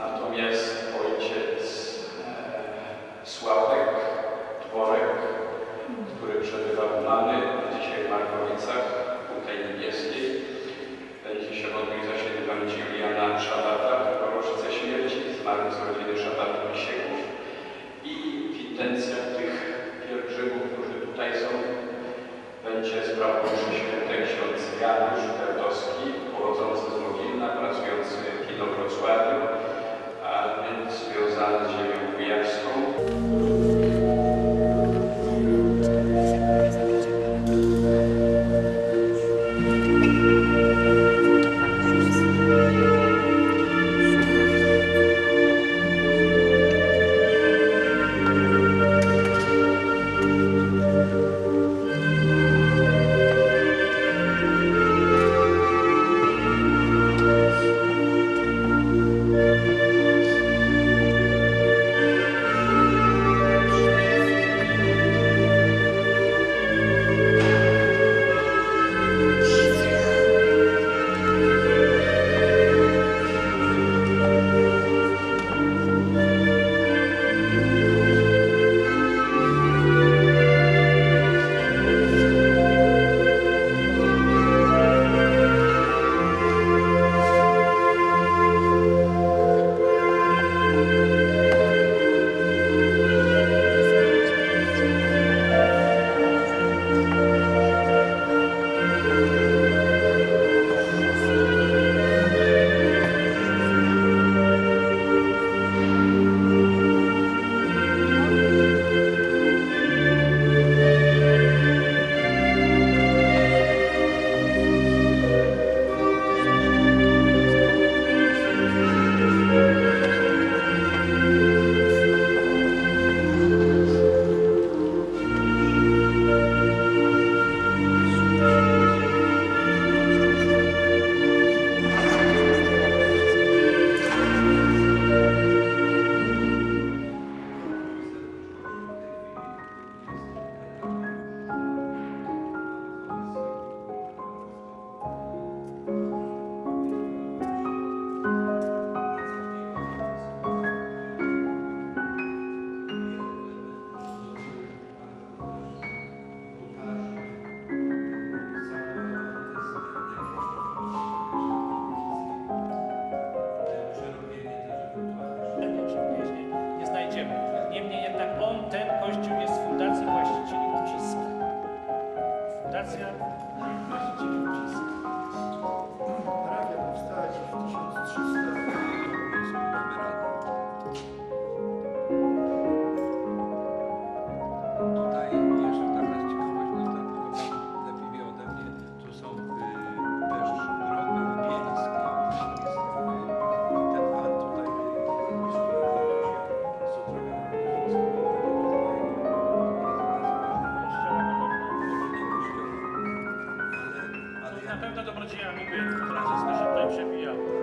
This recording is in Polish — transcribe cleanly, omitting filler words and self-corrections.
Natomiast ojciec Sławek Dworek, który przebywa u mamy, dzisiaj w Markowicach, w Kutej Niebieskiej, będzie się modlił za świętego Juliana Szabata, w rocznicę śmierci, zmarł z rodziny Szabatów Misieków. I w intencjach tych pielgrzymów, którzy tutaj są, będzie sprawujący święty ksiądz Janusz Berdowski, pochodzący z Mogilna, pracujący w Inowrocławiu, a więc związany z ziemią kujawską. Niemniej jednak ten kościół jest w fundacji właścicieli Uciska. Fundacja właścicieli Uciska. Parafia powstała w 1300. Tutaj jeszcze taka ciekawość, no ten lepiej wie ode mnie, tu są też groby bielskie. Ten pan tutaj Na pewno dobrodziejami byli, teraz jest to się tutaj przebijał.